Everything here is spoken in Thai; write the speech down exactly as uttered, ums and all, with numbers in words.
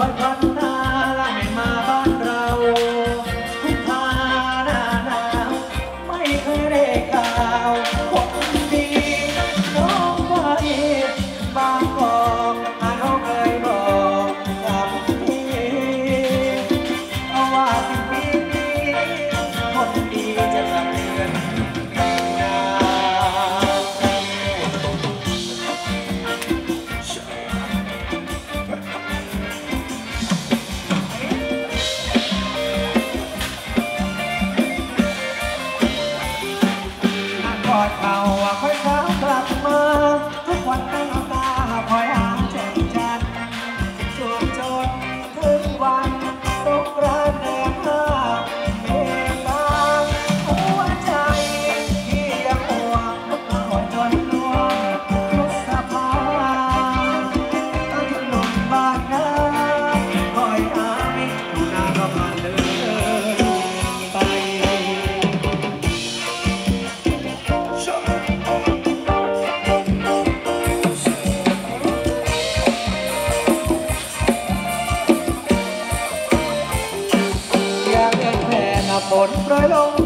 อยพันนาและไม่มาบ้านเราทุกทาหน้าหนาวไม่เคยได้ข่าวคนดีน้องไปบางกอกอาน้องเคยบอกกับพี่เอาว่าสิบปีนี้คนดีจะกลับเรือนกอดเขาค่อยเช้ากลับมาทุกวันตั้งตาคอยหาแจ่มจันทร์จวบจนถึงวันสงกรานต์แดงห้าเมษาหัวใจที่ยังห่วงคอยจนล่วงพฤษภาตั้งหนุ่มบ้านนาคอยหามิตรดูหน้าก็ผ่านเลยไปฝนโปรยลง